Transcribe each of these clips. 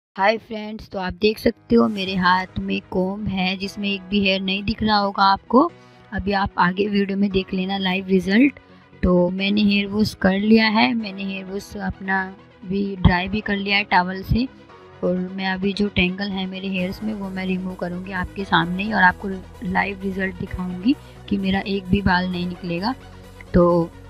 Hi friends, तो आप देख सकते हो मेरे हाथ में कोम्ब है जिसमें एक भी हेयर नहीं दिख रहा होगा आपको। अभी आप आगे वीडियो में देख लेना लाइव रिज़ल्ट। तो मैंने हेयर वॉश कर लिया है, मैंने हेयर वॉश अपना भी ड्राई भी कर लिया है टॉवल से। और मैं अभी जो टेंगल है मेरे हेयर्स में वो मैं रिमूव करूँगी आपके सामने ही और आपको लाइव रिज़ल्ट दिखाऊँगी कि मेरा एक भी बाल नहीं निकलेगा। तो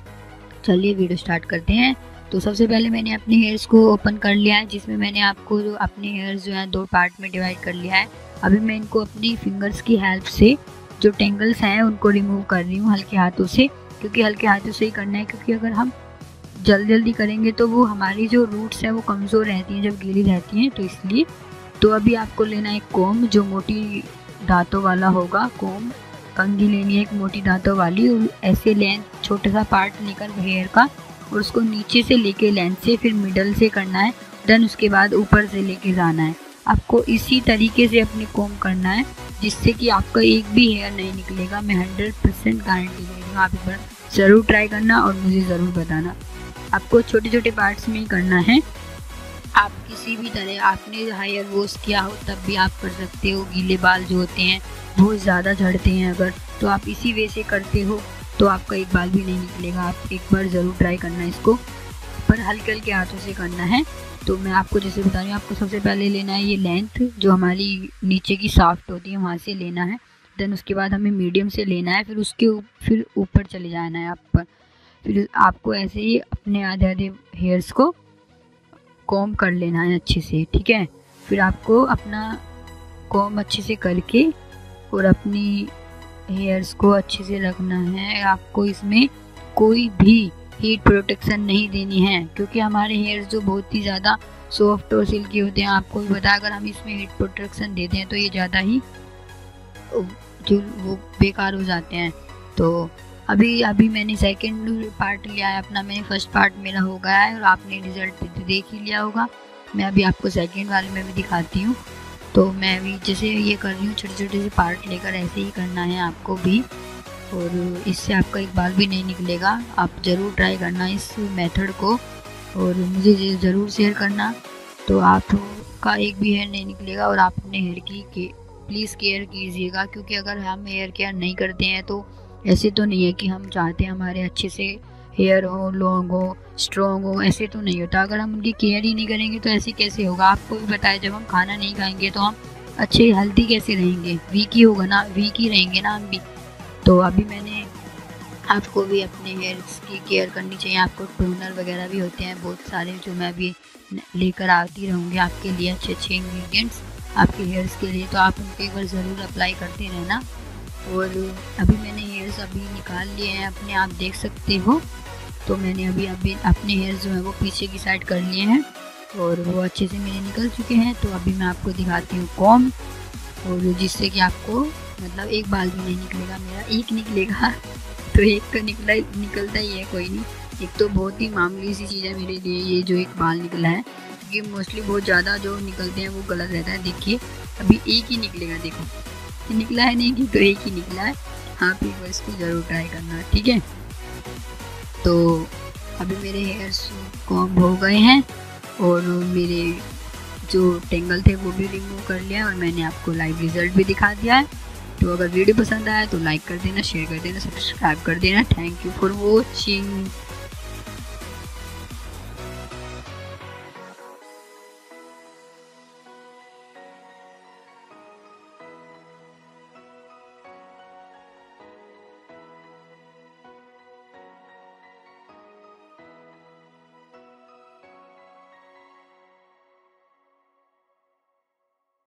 चलिए वीडियो स्टार्ट करते हैं। तो सबसे पहले मैंने अपने हेयर्स को ओपन कर लिया है, जिसमें मैंने आपको जो अपने हेयर्स जो हैं 2 पार्ट में डिवाइड कर लिया है। अभी मैं इनको अपनी फिंगर्स की हेल्प से जो टेंगल्स हैं उनको रिमूव कर रही हूँ हल्के हाथों से, क्योंकि हल्के हाथों से ही करना है, क्योंकि अगर हम जल्दी करेंगे तो वो हमारी जो रूट्स हैं वो कमज़ोर रहती हैं जब गीली रहती हैं, तो इसलिए। तो अभी आपको लेना है कोम्ब जो मोटी दांतों वाला होगा। कोम्ब कंघी लेनी है एक मोटी दांतों वाली, और ऐसे लेंथ छोटा सा पार्ट लेकर हेयर का और उसको नीचे से लेके लेंथ से फिर मिडल से करना है, देन उसके बाद ऊपर से लेके जाना है। आपको इसी तरीके से अपने कोम्ब करना है जिससे कि आपका एक भी हेयर नहीं निकलेगा। मैं 100% गारंटी दे रही हूँ। आप एक बार ज़रूर ट्राई करना और मुझे ज़रूर बताना। आपको छोटे छोटे पार्ट्स में ही करना है। आप किसी भी तरह आपने हेयर वॉश किया हो तब भी आप कर सकते हो। गीले बाल जो होते हैं बहुत ज़्यादा झड़ते हैं, अगर तो आप इसी वे से करते हो तो आपका एक बाल भी नहीं निकलेगा। आप एक बार ज़रूर ट्राई करना इसको, पर हल्के हल्के हाथों से करना है। तो मैं आपको जैसे बता रही हूँ, आपको सबसे पहले लेना है ये लेंथ जो हमारी नीचे की शाफ्ट होती है वहाँ से लेना है। देन उसके बाद हमें मीडियम से लेना है, फिर ऊपर चले जाना है आप पर। फिर आपको ऐसे ही अपने आधे आधे हेयर्स को कॉम्ब कर लेना है अच्छे से, ठीक है। फिर आपको अपना कॉम्ब अच्छे से करके और अपनी हेयर्स को अच्छे से रखना है। आपको इसमें कोई भी हीट प्रोटेक्शन नहीं देनी है, क्योंकि हमारे हेयर्स जो बहुत ही ज़्यादा सॉफ्ट और सिल्की होते हैं। आपको भी पता है अगर हम इसमें हीट प्रोटेक्शन देते हैं तो ये ज़्यादा ही जो वो बेकार हो जाते हैं। तो अभी मैंने सेकंड पार्ट लिया है अपना। मैंने फर्स्ट पार्ट मेरा हो गया है और आपने रिजल्ट देख ही लिया होगा। मैं अभी आपको सेकंड वाले में भी दिखाती हूँ। तो मैं अभी जैसे ये कर रही हूँ, छोटे छोटे से पार्ट लेकर ऐसे ही करना है आपको भी, और इससे आपका एक बाल भी नहीं निकलेगा। आप ज़रूर ट्राई करना इस मेथड को और मुझे ज़रूर शेयर करना। तो आपका एक भी हेयर नहीं निकलेगा। और आप अपने हेयर की प्लीज़ केयर कीजिएगा, क्योंकि अगर हम हेयर केयर नहीं करते हैं तो ऐसे तो नहीं है कि हम चाहते हैं हमारे अच्छे से हेयर हो, लॉन्ग हो, स्ट्रॉन्ग हो, ऐसे तो नहीं होता। अगर हम उनकी केयर ही नहीं करेंगे तो ऐसे कैसे होगा। आपको भी पता है जब हम खाना नहीं खाएंगे तो हम अच्छे हेल्दी कैसे रहेंगे, वीक ही होगा ना, वीक ही रहेंगे ना हम भी। तो अभी मैंने आपको भी अपने हेयर्स की केयर करनी चाहिए। आपको टोनर वगैरह भी होते हैं बहुत सारे जो मैं अभी लेकर आती रहूँगी आपके लिए, अच्छे अच्छे इंग्रेडिएंट्स आपके हेयर्स के लिए। तो आप उनको एक बार ज़रूर अप्लाई करते रहना। और अभी मैंने हेयर्स अभी निकाल लिए हैं अपने, आप देख सकते हो। तो मैंने अभी अपने हेयर्स जो है वो पीछे की साइड कर लिए हैं और वो अच्छे से मेरे निकल चुके हैं। तो अभी मैं आपको दिखाती हूँ कॉम्ब, और जिससे कि आपको मतलब एक बाल भी नहीं निकलेगा। मेरा एक निकलेगा तो एक तो निकलता ही है, कोई नहीं। एक तो बहुत ही मामूली सी चीज़ है मेरे लिए ये जो एक बाल निकला है, क्योंकि मोस्टली बहुत ज़्यादा जो निकलते हैं वो गलत रहता है। देखिए अभी एक ही निकलेगा, देखो निकला है नहीं कि तो एक ही निकला है। आप एक बार इसको ज़रूर ट्राई करना, ठीक है। तो अभी मेरे हेयर्स कॉम्ब हो गए हैं और मेरे जो टेंगल थे वो भी रिमूव कर लिया और मैंने आपको लाइव रिजल्ट भी दिखा दिया है। तो अगर वीडियो पसंद आया तो लाइक कर देना, शेयर कर देना, सब्सक्राइब कर देना। Thank you for watching.